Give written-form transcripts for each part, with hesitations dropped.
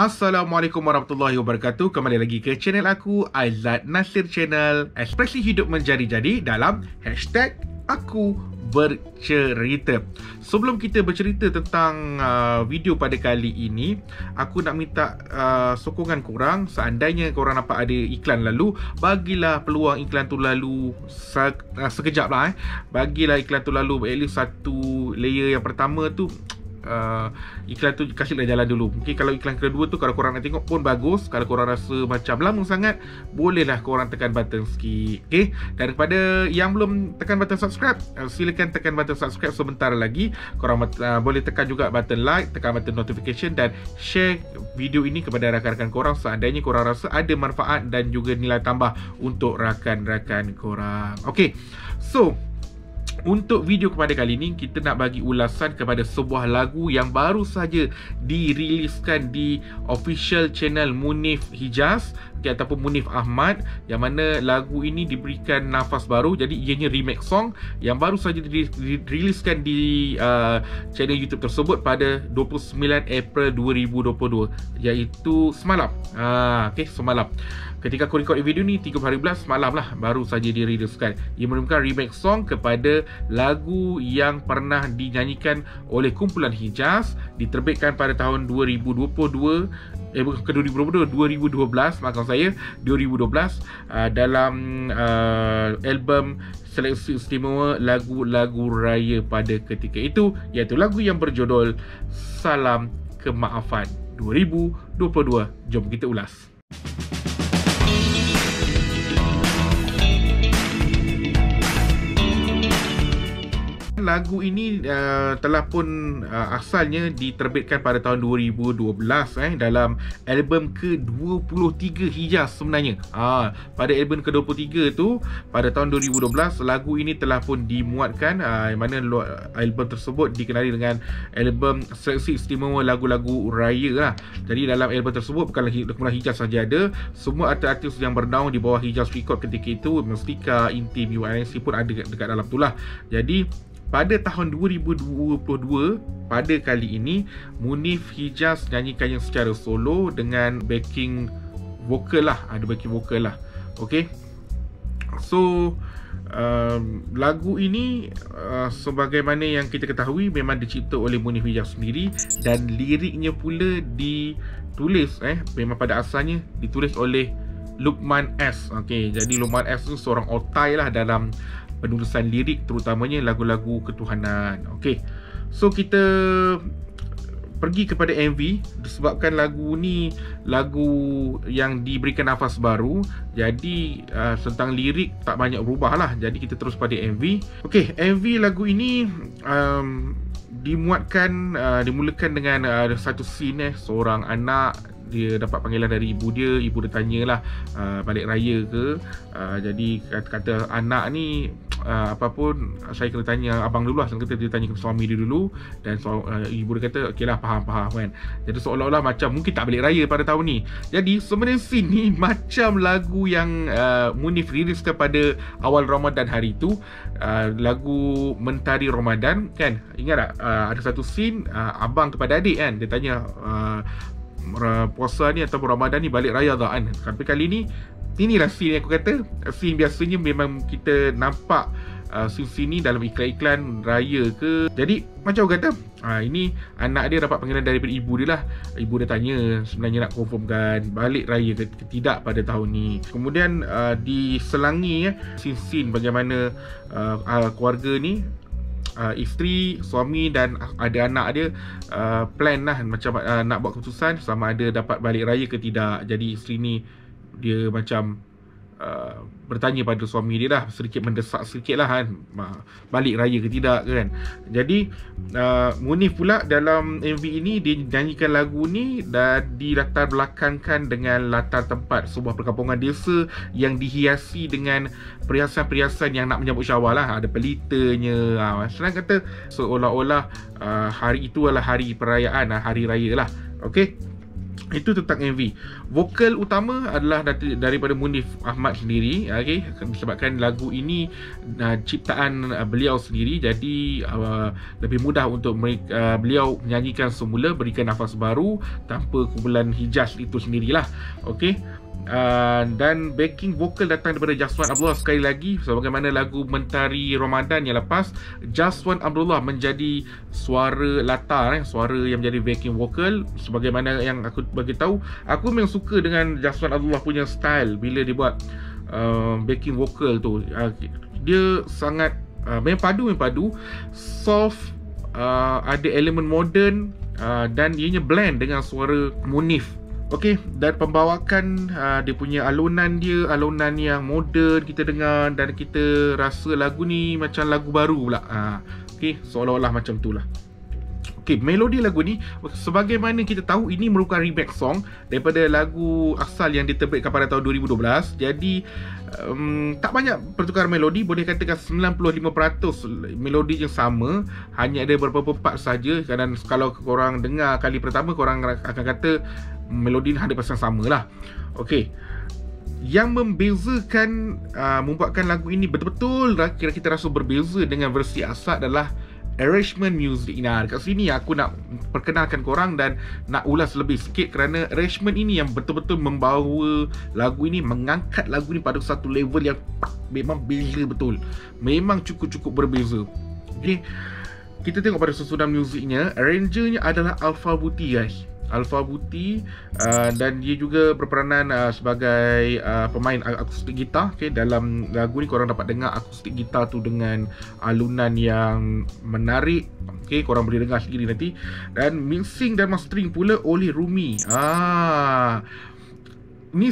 Assalamualaikum warahmatullahi wabarakatuh. Kembali lagi ke channel aku, Aizat Nasir Channel. Ekspresi hidup menjadi-jadi dalam hashtag aku bercerita. Sebelum kita bercerita tentang video pada kali ini, aku nak minta sokongan korang. Seandainya korang nampak ada iklan lalu, bagilah peluang iklan tu lalu sekejap lah. Bagilah iklan tu lalu at least satu layer yang pertama tu. Iklan tu kasihlah jalan dulu. Mungkin kalau iklan kedua tu, kalau korang nak tengok pun bagus. Kalau korang rasa macam lama sangat, bolehlah korang tekan button sikit. Okay? Daripada yang belum tekan button subscribe, silakan tekan button subscribe sebentar lagi. Korang boleh tekan juga button like, tekan button notification dan share video ini kepada rakan-rakan korang seandainya korang rasa ada manfaat dan juga nilai tambah untuk rakan-rakan korang. Okay, so untuk video kepada kali ini, kita nak bagi ulasan kepada sebuah lagu yang baru saja diriliskan di official channel Munif Hijaz, ataupun Munif Ahmad, yang mana lagu ini diberikan nafas baru. Jadi ianya remake song yang baru saja diriliskan di channel YouTube tersebut pada 29 April 2022, iaitu semalam. Semalam. Ketika aku record video ni 30 hari belas, semalam lah baru saja diriliskan. Ia merupakan remake song kepada lagu yang pernah dinyanyikan oleh kumpulan Hijaz, diterbitkan pada tahun 2012, maafkan saya, 2012, dalam album seleksi istimewa lagu-lagu raya pada ketika itu, iaitu lagu yang berjudul Salam Kemaafan 2022. Jom kita ulas. Lagu ini telah pun asalnya diterbitkan pada tahun 2012 dalam album ke-23 Hijaz sebenarnya. Pada album ke-23 tu pada tahun 2012, lagu ini telah pun dimuatkan, mana album tersebut dikenali dengan album seleksi istimewa lagu-lagu raya lah. Jadi dalam album tersebut bukanlah Hijaz saja ada, semua artis-artis yang bernaung di bawah Hijaz Record ketika itu, Mustika, Intim, UNC pun ada dekat dalam tu lah. Jadi pada tahun 2022, pada kali ini, Munif Hijaz nyanyikannya secara solo dengan backing vokal lah. Ada backing vokal lah. Okay. So, lagu ini sebagaimana yang kita ketahui memang dicipta oleh Munif Hijaz sendiri, dan liriknya pula ditulis memang pada asalnya ditulis oleh Luqman S. Okay, jadi Luqman S tu seorang otai lah dalam penulisan lirik, terutamanya lagu-lagu ketuhanan. Okey. So kita pergi kepada MV, disebabkan lagu ni lagu yang diberikan nafas baru, jadi tentang lirik tak banyak berubah lah. Jadi kita terus pada MV. Okey, MV lagu ini dimulakan dengan satu scene seorang anak. Dia dapat panggilan dari ibu dia. Ibu dia tanyalah balik raya ke. Jadi kata anak ni, apapun saya kena tanya abang dulu lah. Kata dia tanya ke suami dia dulu. Dan ibu dia kata okey lah, faham kan. Jadi seolah-olah macam mungkin tak balik raya pada tahun ni. Jadi sebenarnya scene ni macam lagu yang Munif rilis kepada awal Ramadan hari tu, lagu Mentari Ramadan kan. Ingat tak ada satu scene abang kepada adik kan. Dia tanya puasa ni atau Ramadan ni balik raya tak kan. Tapi kali ni, inilah scene yang aku kata. Scene biasanya memang kita nampak scene ni dalam iklan-iklan raya ke. Jadi macam aku kata, ini anak dia dapat panggilan daripada ibu dia lah. Ibu dia tanya sebenarnya nak confirmkan balik raya ke tidak pada tahun ni. Kemudian diselangi scene bagaimana keluarga ni, isteri, suami dan ada anak dia plan lah macam nak buat keputusan sama ada dapat balik raya ke tidak. Jadi isteri ni dia macam bertanya pada suami dia lah, sedikit mendesak sedikit lah kan, balik raya ke tidak kan. Jadi Munif pula dalam MV ini dia nyanyikan lagu ni dan dilatar belakangkan dengan latar tempat sebuah perkampungan desa yang dihiasi dengan perhiasan-perhiasan yang nak menyambut Syawal lah. Ada pelitanya, senang kata seolah-olah hari itu adalah hari perayaan, hari raya lah. Okay. Itu tentang MV. Vokal utama adalah daripada Munif Ahmad sendiri, okey, disebabkan lagu ini ciptaan beliau sendiri, jadi lebih mudah untuk beliau menyanyikan semula, berikan nafas baru tanpa kumpulan Hijaz itu sendirilah. Okey. Dan backing vokal datang daripada Jaswan Abdullah. Sekali lagi, sebagaimana lagu Mentari Ramadan yang lepas, Jaswan Abdullah menjadi suara latar, suara yang menjadi backing vokal. Sebagaimana yang aku bagi tahu, aku memang suka dengan Jaswan Abdullah punya style bila dia buat backing vokal tu. Dia sangat memang padu, soft, ada elemen moden, dan ianya blend dengan suara Munif. Okey, dan pembawakan dia punya alunan yang moden kita dengar, dan kita rasa lagu ni macam lagu baru pula. Okey, seolah-olah macam tu lah. Okey, melodi lagu ni, sebagaimana kita tahu, ini merupakan remake song daripada lagu asal yang diterbitkan pada tahun 2012. Jadi tak banyak pertukaran melodi, boleh katakan 95% melodi yang sama, hanya ada beberapa part saja. Dan kalau korang dengar kali pertama, korang akan kata melodi 100% sama lah. Okey, yang membezakan membuatkan lagu ini betul-betul kira kita rasa berbeza dengan versi asal adalah arrangement music. Nah, dekat sini aku nak perkenalkan korang dan nak ulas lebih sikit, kerana arrangement ini yang betul-betul membawa lagu ini, mengangkat lagu ini pada satu level yang memang beza betul. Memang cukup-cukup berbeza. Okay, kita tengok pada susunan musiknya. Arrangernya adalah Alpha Bhuti, guys. Alpha Bhuti, dan dia juga berperanan sebagai pemain akustik gitar. Okay, dalam lagu ni korang dapat dengar akustik gitar tu dengan alunan yang menarik. Okay, korang boleh dengar sendiri nanti. Dan mixing dan mastering pula oleh Rumi. Ni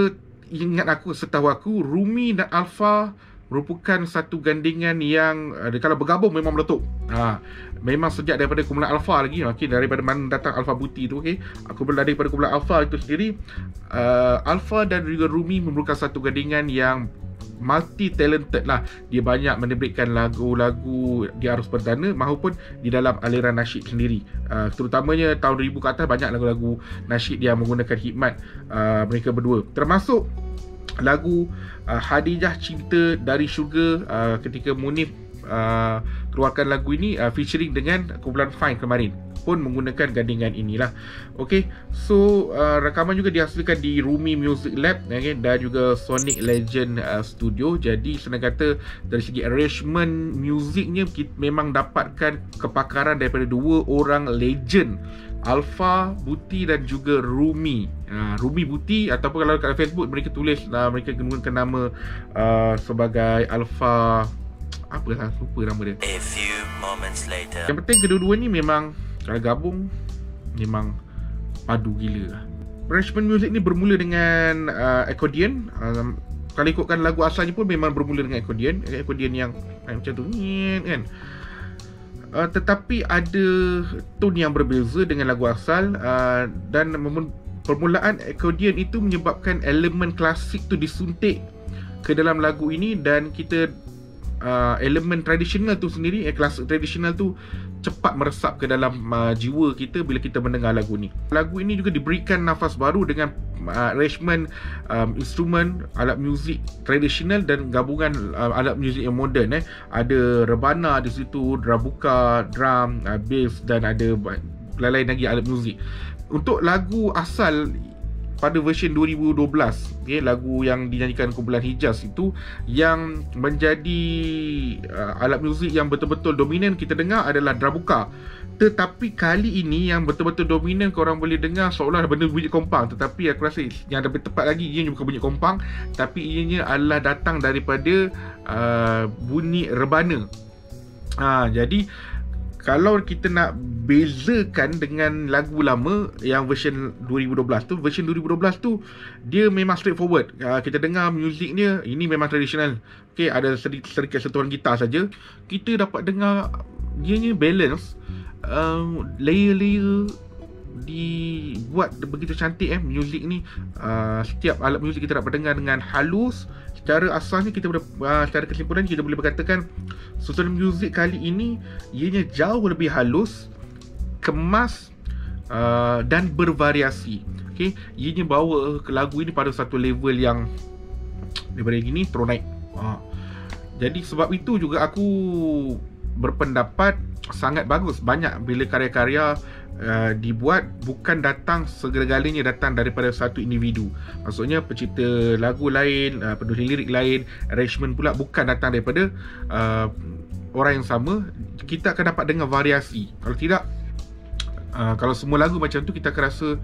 setahu aku Rumi dan Alpha merupakan satu gandingan yang kalau bergabung memang meletup. Memang sejak daripada kumpulan Alpha lagi. Okay, daripada mana datang Alpha Bhuti tu, okay, aku belajar daripada kumpulan Alpha itu sendiri. Alpha dan juga Rumi merupakan satu gandingan yang multi talented lah. Dia banyak menerbitkan lagu-lagu di arus perdana maupun di dalam aliran nasyid sendiri. Terutamanya tahun 2000 ke atas, banyak lagu-lagu nasyid yang menggunakan hikmat mereka berdua. Termasuk lagu Hadijah Cinta Dari Syurga, ketika Munif keluarkan lagu ini featuring dengan kumpulan Fine kemarin, pun menggunakan gandingan inilah. Okay, so rakaman juga dihasilkan di Rumi Music Lab, okay, dan juga Sonic Legend Studio. Jadi senang kata dari segi arrangement musiknya, kita memang dapatkan kepakaran daripada dua orang legend, Alpha Bhuti dan juga Rumi. Rumi Bhuti, ataupun kalau kat Facebook mereka tulis mereka gunakan nama sebagai Alpha, apa lah, lupa nama dia. A few moments later. Yang penting kedua-dua ni memang kalau gabung memang padu gila lah. Arrangement music ni bermula dengan accordion. Kalau ikutkan lagu asalnya pun memang bermula dengan accordion yang macam tu kan. Tetapi ada tone yang berbeza dengan lagu asal, dan permulaan accordion itu menyebabkan elemen klasik tu disuntik ke dalam lagu ini, dan kita elemen tradisional tu sendiri, klasik tradisional tu cepat meresap ke dalam jiwa kita bila kita mendengar lagu ni. Lagu ini juga diberikan nafas baru dengan arrangement instrumen, alat muzik tradisional dan gabungan alat muzik yang moden. Ada rebana di situ, drabuka, drum, bass, dan ada lain-lain lagi alat muzik. Untuk lagu asal pada version 2012, okay, lagu yang dinyanyikan kumpulan Hijaz itu, yang menjadi alat muzik yang betul-betul dominan kita dengar adalah drabuka. Tetapi kali ini yang betul-betul dominan korang boleh dengar seolah benda bunyi kompang, tetapi aku rasa yang lebih tepat lagi, ianya bukan bunyi kompang, tapi ianya adalah datang daripada bunyi rebana. Jadi kalau kita nak bezakan dengan lagu lama yang version 2012 tu, version 2012 tu dia memang straightforward. Kita dengar muziknya, ini memang tradisional. Okay, ada sedikit sentuhan gitar saja. Kita dapat dengar dianya balance, layer-layer dibuat begitu cantik muzik ni. Setiap alat muzik kita dapat dengar dengan halus. Secara asalnya kita boleh, secara kesimpulan kita boleh berkatakan susunan muzik kali ini ianya jauh lebih halus, kemas, dan bervariasi. Okay, ianya bawa ke lagu ini pada satu level yang daripada gini terus naik. Jadi sebab itu juga aku berpendapat sangat bagus banyak bila karya-karya dibuat bukan datang segala-galanya datang daripada satu individu. Maksudnya pencipta lagu lain, penulis lirik lain, arrangement pula bukan datang daripada orang yang sama. Kita akan dapat dengar variasi. Kalau tidak, kalau semua lagu macam tu, kita akan rasa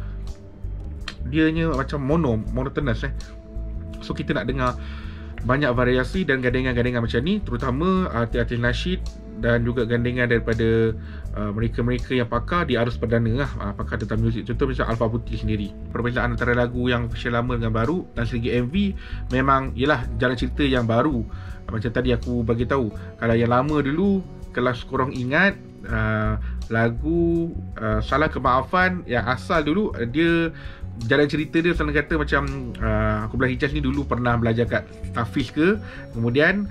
dianya macam monotonous. So kita nak dengar banyak variasi dan gandengan-gandengan macam ni, terutama artis-artis nasyid dan juga gandengan daripada mereka-mereka yang pakar di arus perdana lah, pakar tentang muzik. Contoh macam Alpha Putih sendiri, perbezaan antara lagu yang versi lama dengan baru dan segi MV memang ialah jalan cerita yang baru. Macam tadi aku bagi tahu, kalau yang lama dulu, kalau korang ingat lagu Salam Kemaafan yang asal dulu, dia jalan cerita dia senang kata macam Aku Belah Hijaz ni dulu pernah belajar kat Tafiz ke. Kemudian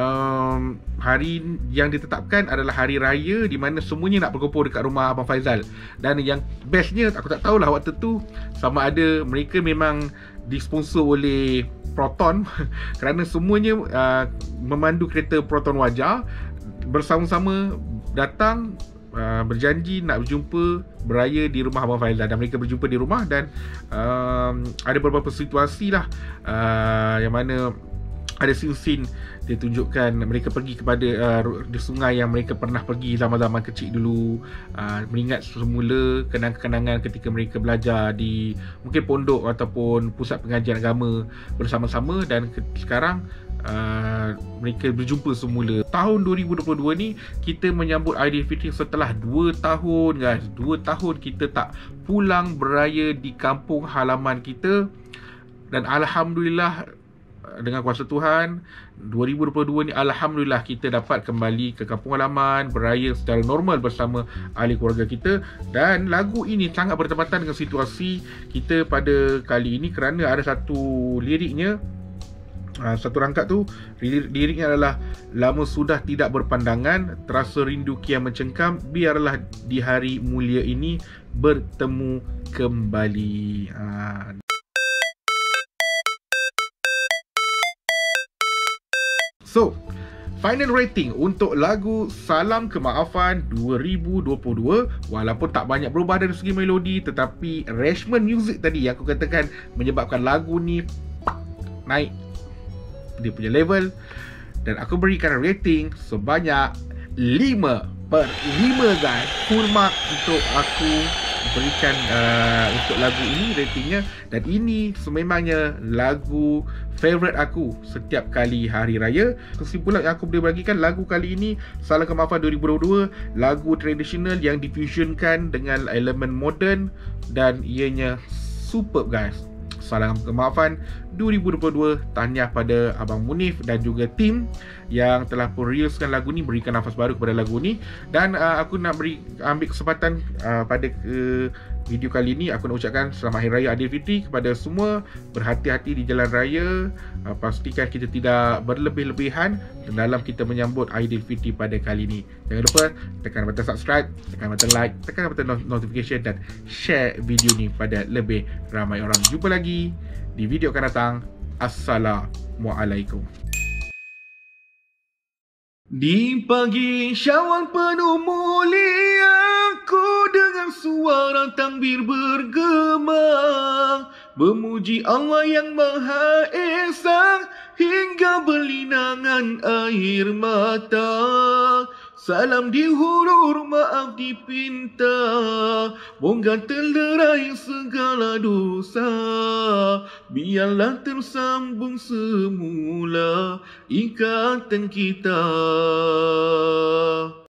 hari yang ditetapkan adalah hari raya di mana semuanya nak berkumpul dekat rumah Abang Faizal. Dan yang bestnya, aku tak tahulah waktu tu sama ada mereka memang disponsor oleh Proton kerana semuanya memandu kereta Proton Wajah bersama-sama datang, berjanji nak berjumpa beraya di rumah Abang Faizal, dan mereka berjumpa di rumah. Dan ada beberapa situasi lah yang mana ada scene-scene dia tunjukkan mereka pergi kepada di sungai yang mereka pernah pergi zaman-zaman kecil dulu, mengingat semula kenang-kenangan ketika mereka belajar di mungkin pondok ataupun pusat pengajian agama bersama-sama. Dan sekarang mereka berjumpa semula. Tahun 2022 ni kita menyambut Aidilfitri setelah 2 tahun guys. 2 tahun kita tak pulang beraya di kampung halaman kita. Dan Alhamdulillah, dengan kuasa Tuhan, 2022 ni Alhamdulillah kita dapat kembali ke kampung halaman, beraya secara normal bersama ahli keluarga kita. Dan lagu ini sangat bertepatan dengan situasi kita pada kali ini kerana ada satu liriknya, satu rangkap tu, liriknya adalah lama sudah tidak berpandangan, terasa rindu kian mencengkam, biarlah di hari mulia ini bertemu kembali. So, final rating untuk lagu Salam Kemaafan 2022, walaupun tak banyak berubah dari segi melodi, tetapi arrangement music tadi yang aku katakan menyebabkan lagu ni naik dia punya level. Dan aku berikan rating sebanyak 5/5 guys. Full mark untuk aku berikan untuk lagu ini ratingnya. Dan ini sememangnya lagu favourite aku setiap kali hari raya. Kesimpulan yang aku boleh bagikan, lagu kali ini Salam Kemaafan 2022, lagu tradisional yang difusionkan dengan elemen moden dan ianya superb guys. Salam Kemaafan 2022, tahniah pada Abang Munif dan juga tim yang telah pun riliskan lagu ni, berikan nafas baru kepada lagu ni. Dan aku nak ambil kesempatan pada video kali ni, aku nak ucapkan selamat Hari Raya Aidilfitri kepada semua. Berhati-hati di jalan raya, pastikan kita tidak berlebih-lebihan dalam kita menyambut Aidilfitri pada kali ini. Jangan lupa tekan butang subscribe, tekan butang like, tekan butang notification dan share video ni pada lebih ramai orang. Jumpa lagi di video akan datang. Assalamualaikum. Di pagi Syawal penuh mulia, ku dengan suara takbir bergema, memuji Allah yang Maha Esa hingga berlinangan air mata. Salam dihulur, maaf dipinta, moga terlerai segala dosa, biarlah tersambung semula ikatan kita.